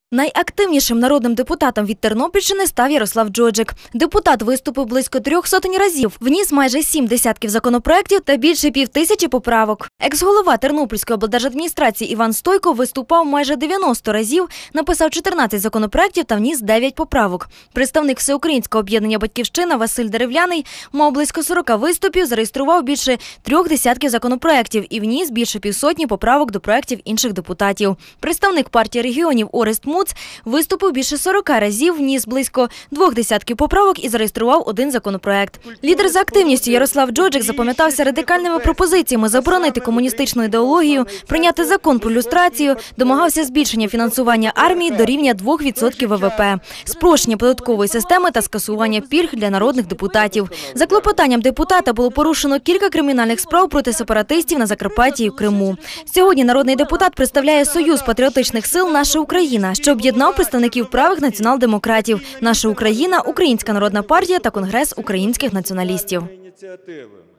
Найактивнішим народним депутатом від Тернопільщини став Ярослав Джоджик. Депутат виступив близько 300 разів, вніс майже 7 десятків законопроєктів та більше 5000 поправок. Екс-голова Тернопільської облдержадміністрації Іван Стойко виступав майже 90 разів, написав 14 законопроєктів та вніс 9 поправок. Представник Всеукраїнського об'єднання «Батьківщина» Василь Деревляний мав близько 40 виступів, зареєстрував більше 3 десятків законопроєктів і вніс більше півсотні поправок до проєктів інших депутатів. Представник партії регіонів Орест Муц виступив більше 40 разів, вніс близько 2 десятків поправок і зареєстрував 1 законопроєкт. Лідер за активністю Ярослав Джоджик запам'ятався радикальними пропозиціями заборонити комуністичну ідеологію, прийняти закон про люстрацію, домагався збільшення фінансування армії до рівня 2% ВВП, спрощення податкової системи та скасування пільг для народних депутатів. За клопотанням депутата було порушено кілька кримінальних справ проти сепаратистів на Закарпатті і в Криму. Сьогодні народний депутат представляє Союз патріотичних сил «Наша Україна», що об'єднав представників правих націонал-демократів «Наша Україна», Українська народна партія та Конгрес українських націоналістів.